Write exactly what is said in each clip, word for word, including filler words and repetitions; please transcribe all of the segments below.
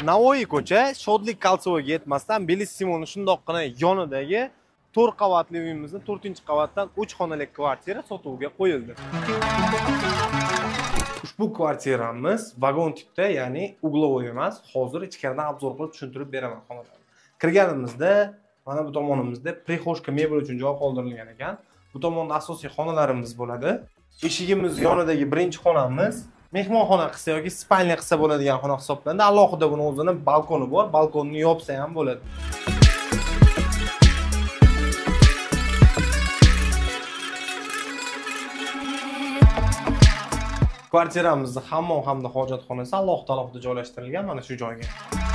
Navoiy ko'cha, Shodlik Kolsovoyga yetmasdan Bellissimoning shundoqqina yonidagi to'rt qavatli uyimizni to'rtinchi qavatdan uch xonali kvartira sotuvga qo'yildi. Ushbu kvartiramiz vagon tipda, ya'ni uglovoy emas. Hozir ichkaridan obzor qilib tushuntirib beraman xonalarni. Kirganimizda mana bu tomonimizda prixoshka mebel uchun joy qoldirilgan ekan. Bu tomonda asosiy xonalarimiz bo'ladi. Eshigimiz yonidagi birinchi xonamiz mehmonxona qilsa yoki spalnya qilsa bo'ladigan xona hisoblanadi. Alohida buni o'zining balkoni bor. Balkonni yopsa ham bo'ladi. Kvartiramizda hammom hamda hojatxonasi alohida-alohida joylashtirilgan mana shu joyga.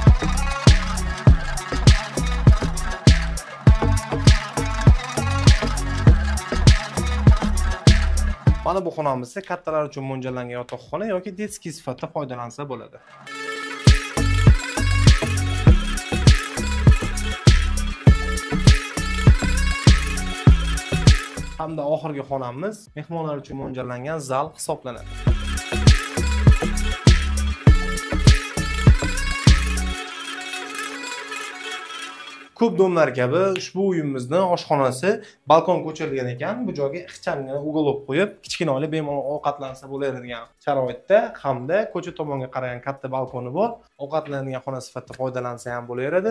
Mana bu xonamiz esa kattalar uchun mo'ljallangan yotoqxona yoki detskiy sifatida foydalansa bo'ladi. Hamda oxirgi xonamiz mehmonlar uchun mo'ljallangan zal hisoblanadi. Ko'p domlar kabi ushbu uyimizning oshxonasi balkon ko'chirilgan ekan. Bu joyga ixchamgina uglov qo'yib, kichkinoyli bemalol ovqatlansa bo'laveradigan sharoitda hamda ko'cha tomonga qaragan katta balkoni bor. Ovqatlanadigan xona sifatida foydalansa ham bo'laveradi.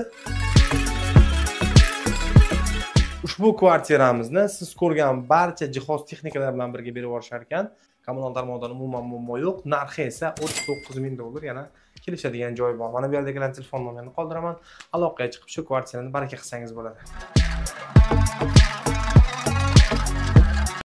Ushbu kvartiramizni siz ko'rgan barcha jihoz texnikalar bilan birga berib yuborishar ekan. Kommunal tarmoqdan umuman muammo yo'q. Narxi esa o'ttiz to'qqiz ming dollar, yana kelishadigan joy bor. Mana bu yerdagilar telefon nomerini qoldiraman. Aloqaga chiqib shu kvartirani baraka qilsangiz bo'ladi.